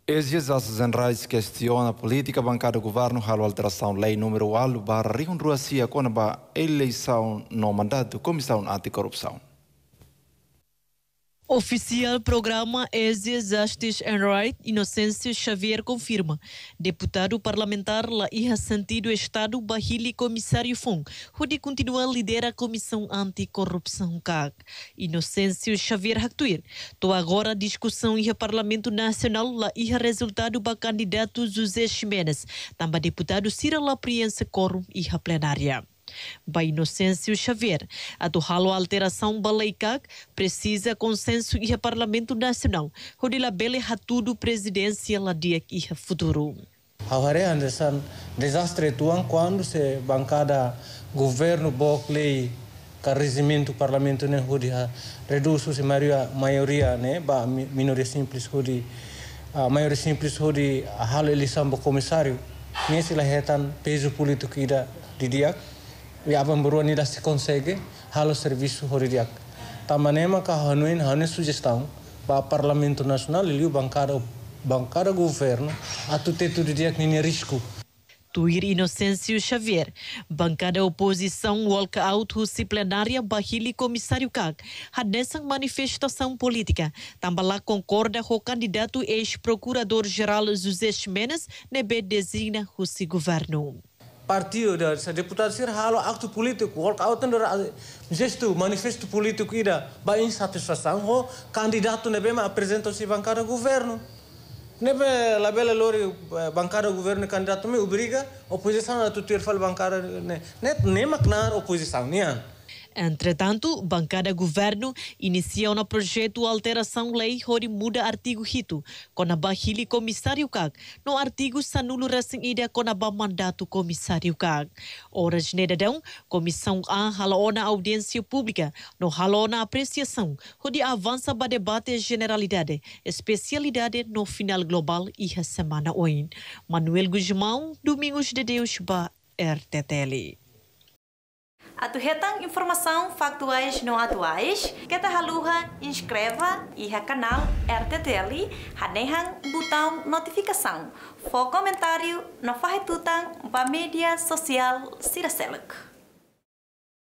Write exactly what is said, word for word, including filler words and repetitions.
Esses assenrais questiona a política bancária do governo halo alteração lei número alu barra rihun ruasia kona ba eleição no mandato comissão anticorrupção. Oficial programa Exe Justice and Right, Inocêncio Xavier confirma. Deputado parlamentar lá iha sentido Estado Bahili Comissário Fung, onde continua a liderar a Comissão Anticorrupção C A C. Inocêncio Xavier Hactuir. Tô agora a discussão iha Parlamento Nacional lá iha resultado para candidato José Ximenes, também deputado Cira Lapriense Corum iha plenária. Ba Inocêncio Xavier, a do halo alteração balaicag precisa consenso e Parlamento Nacional, onde la bele hatudo presidência la dia e futuro. Haware Anderson, desastre tuan quando se bancada governo bok lei carregimento parlamento ne hodi reduz se maioria maioria ne ba minoria simples hodi a maioria simples hodi halo eleição do comissário nesse la hetan peso político ida didiak e a bamburuan ida se consegue halo serviço horidiak tamanema ka hanuin hane sugestão para parlamento nacional e o bancada bancada governo a tuteto didiak nem risco. Tuir Inocêncio Xavier, bancada oposição walk out husi plenária Bahili Comissário C A C, hadesang manifestação política, também lá concorda com o candidato ex-procurador-geral José Ximenes, nebe designa husi governo. Partido da deputado ser halo aktu político, walk out under gesto manifesto político ida ba insatisfação ho candidato nebe ma apresenta si bancada governo. Nebe la bela lori bancada governo candidato me obriga oposição a tutir fal bancada ne net nem macnar oposição nian. Entretanto, bancada governo inicia um projeto alteração lei onde muda artigo hito com a Bahili Comissário C A C no artigo sanulo recém ida com a mandato Comissário C A C. Horas nedadão, comissão A halona audiência pública no halona apreciação onde avança para debate generalidade, especialidade no final global e a semana oin. Manuel Guzmão, Domingos de Deus ba R T T L. Atuhetang informação factuais não atuais, que ta haluha inscreva e a canal R T T L, hadehang botão notificação. For comentário, no farretutang ba mídia social Siraseluk.